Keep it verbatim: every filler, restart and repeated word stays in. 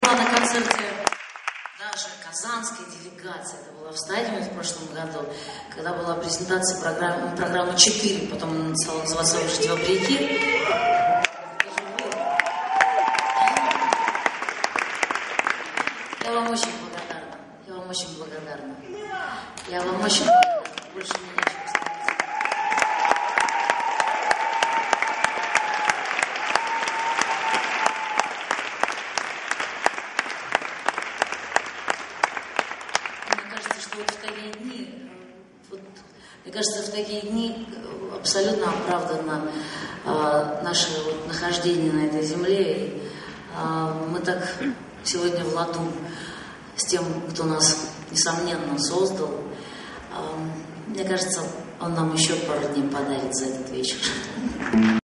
На концерте даже казанской делегации, это было в стадиуме в прошлом году, когда была презентация программы, программы четыре, потом она стала называться «Выжить вопреки». Я вам очень благодарна, я вам очень благодарна, я вам очень благодарна, больше мне нечего сказать. Вот в такие дни, вот, мне кажется, в такие дни абсолютно оправдано э, наше вот, нахождение на этой земле. И, э, мы так сегодня в ладу с тем, кто нас, несомненно, создал. Э, мне кажется, он нам еще пару дней подарит за этот вечер.